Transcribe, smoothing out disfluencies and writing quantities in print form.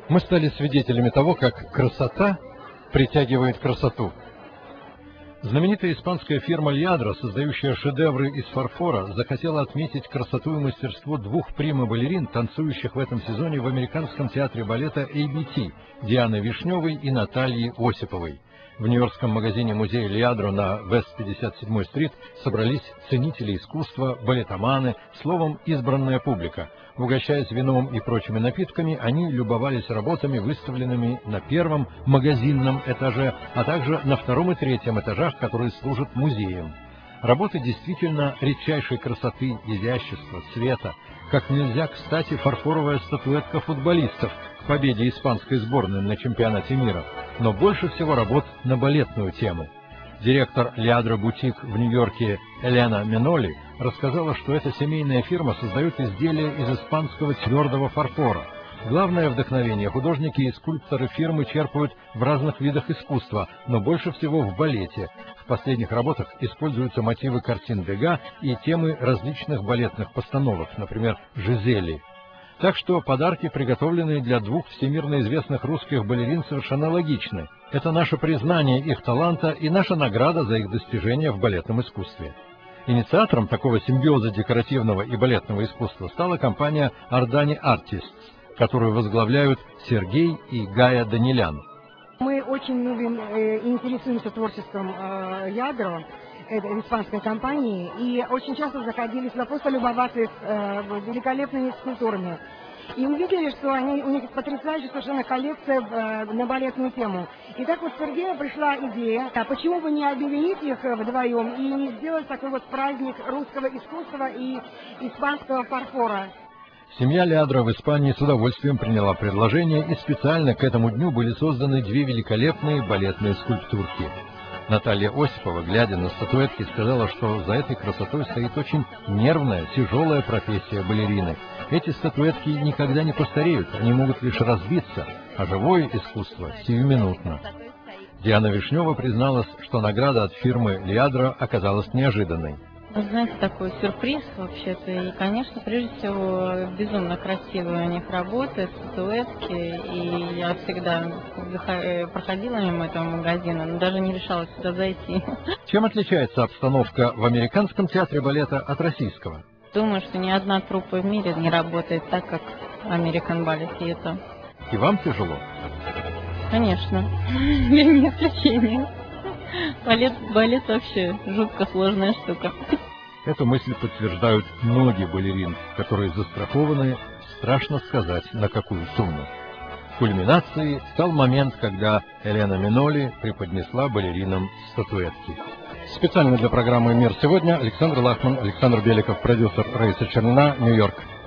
Мы стали свидетелями того, как красота притягивает красоту. Знаменитая испанская фирма Лиадро, создающая шедевры из фарфора, захотела отметить красоту и мастерство двух прима-балерин, танцующих в этом сезоне в Американском театре балета ABT, Дианы Вишневой и Натальи Осиповой. В нью-йоркском магазине музея Лиадро на Вест-57-й стрит собрались ценители искусства, балетоманы, словом, избранная публика. Угощаясь вином и прочими напитками, они любовались работами, выставленными на первом магазинном этаже, а также на втором и третьем этажах, которые служат музеем. Работы действительно редчайшей красоты, изящества, цвета. Как нельзя кстати фарфоровая статуэтка футболистов к победе испанской сборной на чемпионате мира. Но больше всего работ на балетную тему. Директор Лиадро Бутик в Нью-Йорке Елена Миноли рассказала, что эта семейная фирма создает изделия из испанского твердого фарфора. Главное вдохновение художники и скульпторы фирмы черпают в разных видах искусства, но больше всего в балете. В последних работах используются мотивы картин Дега и темы различных балетных постановок, например, «Жизели». Так что подарки, приготовленные для двух всемирно известных русских балерин, совершенно логичны. Это наше признание их таланта и наша награда за их достижения в балетном искусстве. Инициатором такого симбиоза декоративного и балетного искусства стала компания Ardani Artists, которую возглавляют Сергей и Гая Данилян. Мы очень любим и интересуемся творчеством Лиадро, этой испанской компании, и очень часто заходили сюда просто любоваться их великолепными скульптурами. И увидели, что у них потрясающая совершенно коллекция на балетную тему. И так вот Сергею пришла идея, а почему бы не объединить их вдвоем и не сделать такой вот праздник русского искусства и испанского фарфора. Семья Лиадро в Испании с удовольствием приняла предложение, и специально к этому дню были созданы две великолепные балетные скульптурки. Наталья Осипова, глядя на статуэтки, сказала, что за этой красотой стоит очень нервная, тяжелая профессия балерины. Эти статуэтки никогда не постареют, они могут лишь разбиться, а живое искусство сиюминутно. Диана Вишнева призналась, что награда от фирмы Лиадро оказалась неожиданной. Вы знаете, такой сюрприз вообще-то. И, конечно, прежде всего, безумно красивые у них работы, статуэтки. И я всегда проходила мимо этого магазина, но даже не решалась сюда зайти. Чем отличается обстановка в Американском театре балета от российского? Думаю, что ни одна труппа в мире не работает так, как American Ballet Theatre. И вам тяжело? Конечно. Я не исключение. Балет вообще жутко сложная штука. Эту мысль подтверждают многие балерин, которые застрахованы, страшно сказать, на какую сумму. Кульминацией стал момент, когда Елена Миноли преподнесла балеринам статуэтки. Специально для программы «Мир сегодня» Александр Лахман, Александр Беликов, продюсер Раиса Чернина, Нью-Йорк.